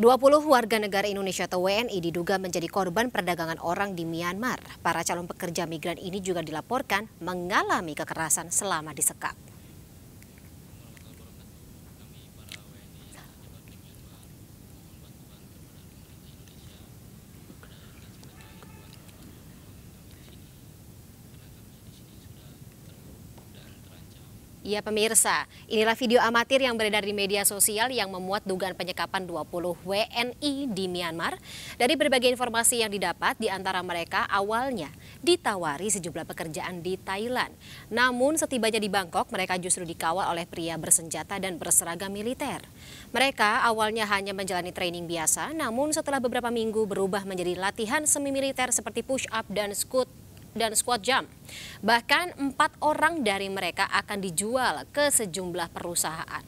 20 warga negara Indonesia atau WNI diduga menjadi korban perdagangan orang di Myanmar. Para calon pekerja migran ini juga dilaporkan mengalami kekerasan selama disekap. Ya pemirsa, inilah video amatir yang beredar di media sosial yang memuat dugaan penyekapan 20 WNI di Myanmar. Dari berbagai informasi yang didapat, di antara mereka awalnya ditawari sejumlah pekerjaan di Thailand. Namun setibanya di Bangkok, mereka justru dikawal oleh pria bersenjata dan berseragam militer. Mereka awalnya hanya menjalani training biasa, namun setelah beberapa minggu berubah menjadi latihan semi militer seperti push up dan squat jump. Bahkan 4 orang dari mereka akan dijual ke sejumlah perusahaan.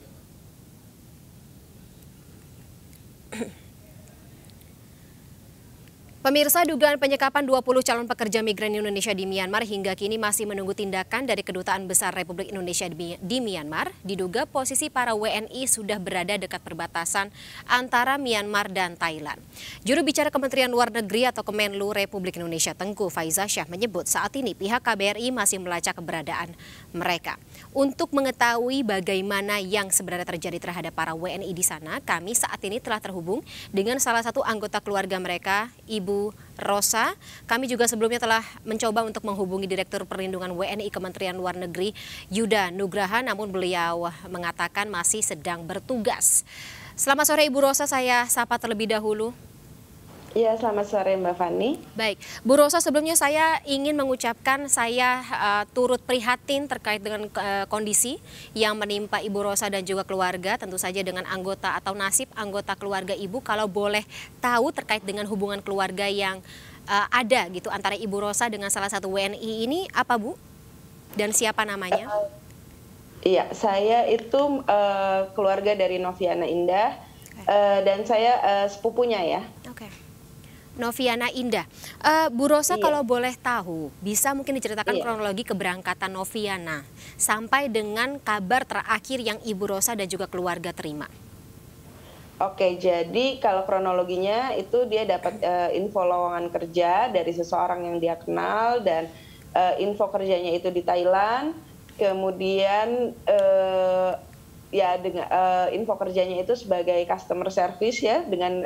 Pemirsa, dugaan penyekapan 20 calon pekerja migran Indonesia di Myanmar hingga kini masih menunggu tindakan dari Kedutaan Besar Republik Indonesia di Myanmar. Diduga posisi para WNI sudah berada dekat perbatasan antara Myanmar dan Thailand. Juru bicara Kementerian Luar Negeri atau Kemenlu Republik Indonesia Tengku Faizasyah menyebut saat ini pihak KBRI masih melacak keberadaan mereka. Untuk mengetahui bagaimana yang sebenarnya terjadi terhadap para WNI di sana, kami saat ini telah terhubung dengan salah satu anggota keluarga mereka, Ibu Rosa. Kami juga sebelumnya telah mencoba untuk menghubungi Direktur Perlindungan WNI Kementerian Luar Negeri Yuda Nugraha, namun beliau mengatakan masih sedang bertugas. Selamat sore Ibu Rosa, saya sapa terlebih dahulu. Ya, selamat sore Mbak Fani. Baik, Bu Rosa, sebelumnya saya ingin mengucapkan saya turut prihatin terkait dengan kondisi yang menimpa Ibu Rosa dan juga keluarga, tentu saja dengan anggota atau nasib anggota keluarga Ibu. Kalau boleh tahu terkait dengan hubungan keluarga yang ada gitu antara Ibu Rosa dengan salah satu WNI ini apa Bu? Dan siapa namanya? Iya, saya itu keluarga dari Noviana Indah, dan saya sepupunya ya. Oke. Noviana Indah. Bu Rosa, kalau boleh tahu, bisa mungkin diceritakan kronologi keberangkatan Noviana sampai dengan kabar terakhir yang Ibu Rosa dan juga keluarga terima. Oke, jadi kalau kronologinya itu dia dapat info lowongan kerja dari seseorang yang dia kenal, dan info kerjanya itu di Thailand. Kemudian ya dengan info kerjanya itu sebagai customer service ya, dengan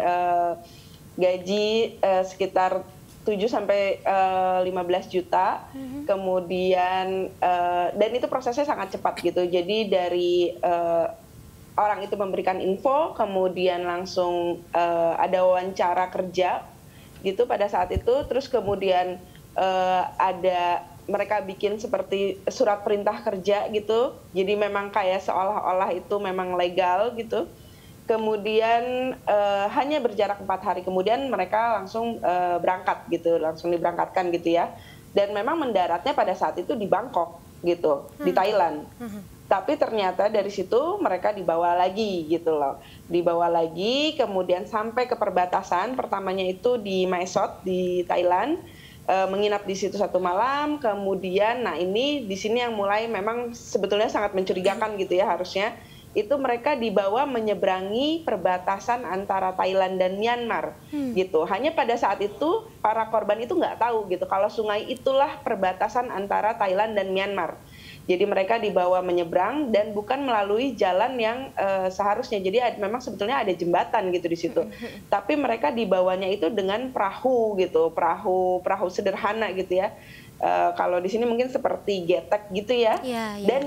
gaji sekitar 7 sampai 15 juta. Kemudian dan itu prosesnya sangat cepat gitu. Jadi dari orang itu memberikan info, kemudian langsung ada wawancara kerja gitu pada saat itu. Terus kemudian ada mereka bikin seperti surat perintah kerja gitu. Jadi memang kayak seolah-olah itu memang legal gitu. Kemudian hanya berjarak 4 hari kemudian mereka langsung berangkat gitu, langsung diberangkatkan gitu ya. Dan memang mendaratnya pada saat itu di Bangkok gitu, di Thailand. Tapi ternyata dari situ mereka dibawa lagi gitu loh. Dibawa lagi kemudian sampai ke perbatasan, pertamanya itu di Mae Sot di Thailand, menginap di situ 1 malam. Kemudian nah ini di sini yang mulai memang sebetulnya sangat mencurigakan gitu ya, harusnya itu mereka dibawa menyeberangi perbatasan antara Thailand dan Myanmar gitu. Hanya pada saat itu para korban itu nggak tahu gitu kalau sungai itulah perbatasan antara Thailand dan Myanmar. Jadi mereka dibawa menyeberang dan bukan melalui jalan yang seharusnya. Jadi memang sebetulnya ada jembatan gitu di situ. Tapi mereka dibawanya itu dengan perahu gitu, perahu sederhana gitu ya. Kalau di sini mungkin seperti getek gitu ya, dan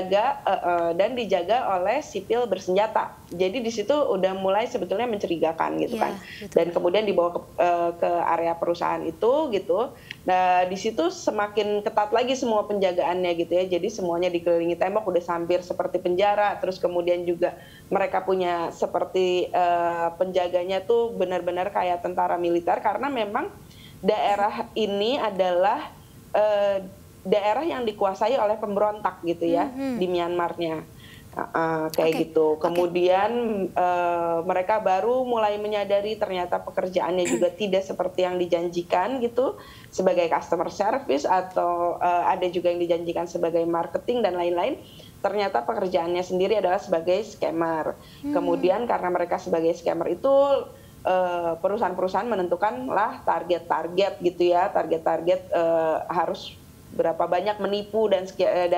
dijaga oleh sipil bersenjata. Jadi di situ udah mulai sebetulnya mencurigakan gitu kan. Dan kemudian dibawa ke area perusahaan itu gitu. Nah di situ semakin ketat lagi semua penjagaannya gitu ya. Jadi semuanya dikelilingi tembok, udah hampir seperti penjara. Terus kemudian juga mereka punya seperti penjaganya tuh benar-benar kayak tentara militer, karena memang daerah ini adalah daerah yang dikuasai oleh pemberontak gitu ya di Myanmarnya, kayak gitu. Kemudian mereka baru mulai menyadari ternyata pekerjaannya juga tidak seperti yang dijanjikan gitu, sebagai customer service atau ada juga yang dijanjikan sebagai marketing dan lain-lain. ternyata pekerjaannya sendiri adalah sebagai scammer. Kemudian karena mereka sebagai scammer itu perusahaan-perusahaan menentukanlah target-target gitu ya, target-target harus berapa banyak menipu dan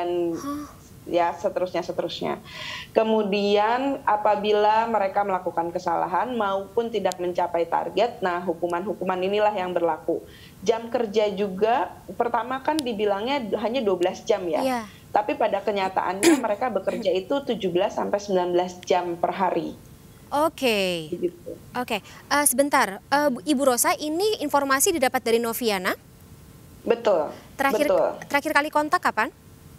ya seterusnya. Kemudian apabila mereka melakukan kesalahan maupun tidak mencapai target, nah hukuman-hukuman inilah yang berlaku. Jam kerja juga pertama kan dibilangnya hanya 12 jam ya. Iya. Tapi pada kenyataannya mereka bekerja itu 17 sampai 19 jam per hari. Oke. Begitu. Oke. Sebentar, Ibu Rosa, ini informasi didapat dari Noviana? Betul. Terakhir kali kontak kapan?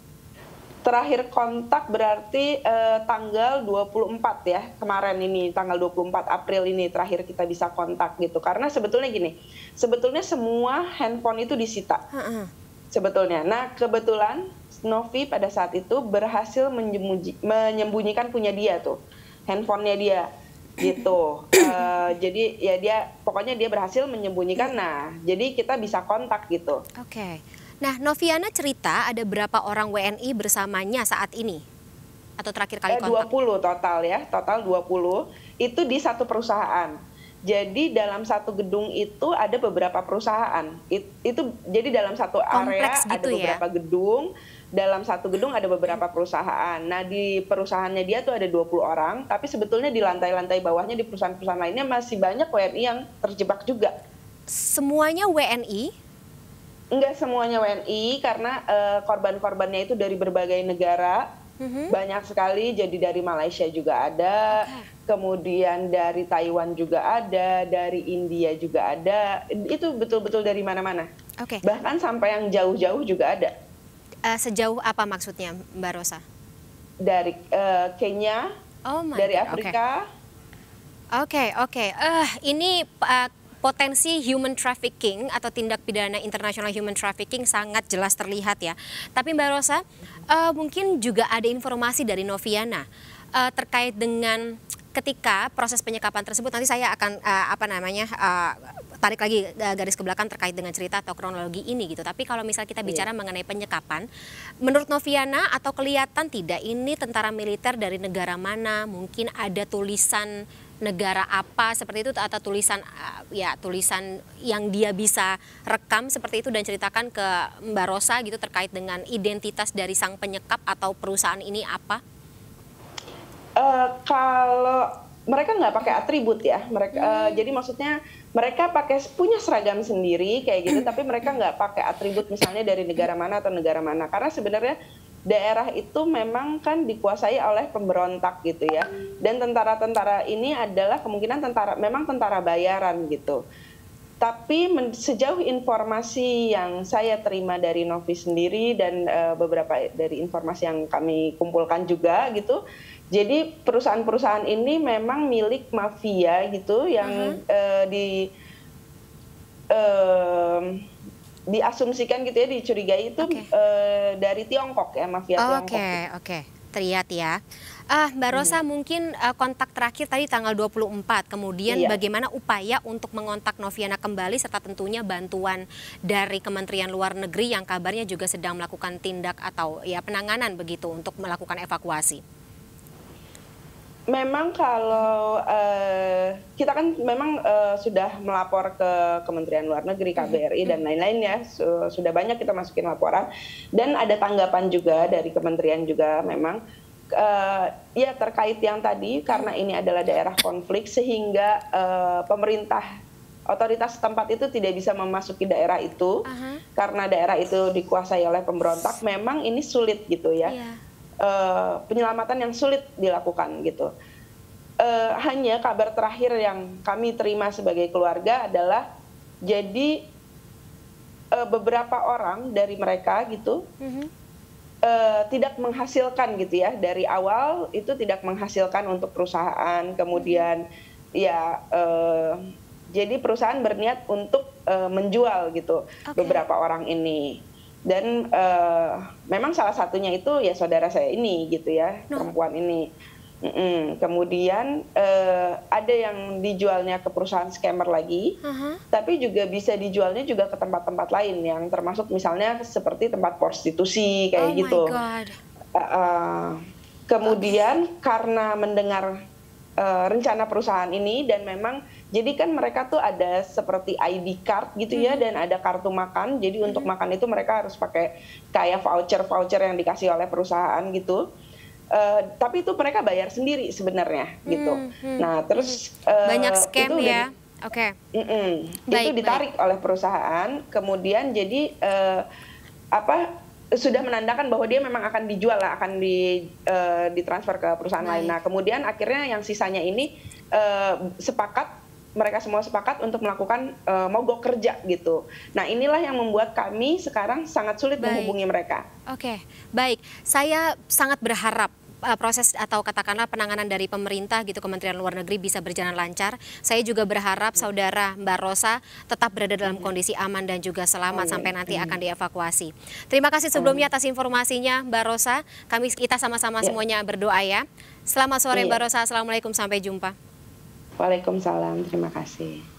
Terakhir kontak berarti tanggal 24 ya, kemarin ini tanggal 24 April ini terakhir kita bisa kontak gitu. Karena sebetulnya gini, sebetulnya semua handphone itu disita. Sebetulnya. Nah, kebetulan Novi pada saat itu berhasil menyembunyikan punya dia tuh, handphonenya dia gitu. Jadi ya pokoknya dia berhasil menyembunyikan. Nah, jadi kita bisa kontak gitu. Oke. Nah, Noviana cerita ada berapa orang WNI bersamanya saat ini? Atau terakhir kali kontak? 20 total ya, total 20. Itu di satu perusahaan. Jadi dalam satu gedung itu ada beberapa perusahaan. Itu jadi dalam satu area Kompleks gitu ada beberapa gedung, dalam satu gedung ada beberapa perusahaan. Nah, di perusahaannya dia tuh ada 20 orang, tapi sebetulnya di lantai-lantai bawahnya di perusahaan-perusahaan lainnya masih banyak WNI yang terjebak juga. Semuanya WNI? Enggak semuanya WNI, karena korban-korbannya itu dari berbagai negara, banyak sekali. Jadi dari Malaysia juga ada, kemudian dari Taiwan juga ada, dari India juga ada. Itu betul-betul dari mana-mana. Bahkan sampai yang jauh-jauh juga ada. Sejauh apa maksudnya, Mbak Rosa? Dari Kenya, dari Afrika. Oke. Ini potensi human trafficking atau tindak pidana internasional human trafficking sangat jelas terlihat ya. Tapi Mbak Rosa, mungkin juga ada informasi dari Noviana terkait dengan ketika proses penyekapan tersebut. Nanti saya akan tarik lagi garis ke belakang terkait dengan cerita atau kronologi ini gitu. Tapi kalau misal kita bicara mengenai penyekapan, menurut Noviana atau kelihatan tidak ini tentara militer dari negara mana, mungkin ada tulisan negara apa seperti itu atau tulisan yang dia bisa rekam seperti itu dan ceritakan ke Mbak Rosa gitu terkait dengan identitas dari sang penyekap atau perusahaan ini apa? Kalau mereka nggak pakai atribut ya, mereka jadi maksudnya mereka punya seragam sendiri kayak gitu, tapi mereka nggak pakai atribut misalnya dari negara mana atau negara mana, karena sebenarnya daerah itu memang kan dikuasai oleh pemberontak gitu ya, dan tentara-tentara ini adalah kemungkinan memang tentara bayaran gitu. Tapi sejauh informasi yang saya terima dari Novi sendiri dan beberapa dari informasi yang kami kumpulkan juga gitu, jadi perusahaan-perusahaan ini memang milik mafia gitu yang diasumsikan gitu ya, dicurigai itu dari Tiongkok ya, mafia Tiongkok. Oke. Terlihat ya. Mbak Rosa, mungkin kontak terakhir tadi tanggal 24, kemudian bagaimana upaya untuk mengontak Noviana kembali serta tentunya bantuan dari Kementerian Luar Negeri yang kabarnya juga sedang melakukan tindak atau ya penanganan begitu untuk melakukan evakuasi. Memang kalau kita kan memang sudah melapor ke Kementerian Luar Negeri, KBRI dan lain-lain ya, sudah banyak kita masukin laporan dan ada tanggapan juga dari kementerian juga memang ya terkait yang tadi, karena ini adalah daerah konflik sehingga pemerintah otoritas setempat itu tidak bisa memasuki daerah itu karena daerah itu dikuasai oleh pemberontak. Memang ini sulit gitu ya. Penyelamatan yang sulit dilakukan gitu. Hanya kabar terakhir yang kami terima sebagai keluarga adalah jadi beberapa orang dari mereka gitu tidak menghasilkan gitu ya, dari awal itu tidak menghasilkan untuk perusahaan, kemudian ya jadi perusahaan berniat untuk menjual gitu beberapa orang ini. Dan memang salah satunya itu ya saudara saya ini gitu ya, perempuan ini. Kemudian ada yang dijualnya ke perusahaan scammer lagi, tapi juga bisa dijualnya juga ke tempat-tempat lain yang termasuk misalnya seperti tempat prostitusi kayak gitu. Kemudian karena mendengar rencana perusahaan ini dan memang jadi kan mereka tuh ada seperti ID card gitu ya dan ada kartu makan. Jadi untuk makan itu mereka harus pakai kayak voucher yang dikasih oleh perusahaan gitu. Tapi itu mereka bayar sendiri sebenarnya gitu. Nah terus banyak scam itu ya. Oke. Itu ditarik oleh perusahaan. Kemudian jadi sudah menandakan bahwa dia memang akan dijual lah, akan ditransfer ke perusahaan lain. Nah, kemudian akhirnya yang sisanya ini mereka semua sepakat untuk melakukan mogok kerja gitu. Nah, inilah yang membuat kami sekarang sangat sulit menghubungi mereka. Oke, baik. Saya sangat berharap proses atau katakanlah penanganan dari pemerintah gitu, Kementerian Luar Negeri bisa berjalan lancar. Saya juga berharap saudara Mbak Rosa tetap berada dalam kondisi aman dan juga selamat sampai nanti akan dievakuasi. Terima kasih sebelumnya atas informasinya Mbak Rosa. Kita sama-sama semuanya berdoa ya. Selamat sore Mbak Rosa. Assalamualaikum, sampai jumpa. Waalaikumsalam, terima kasih.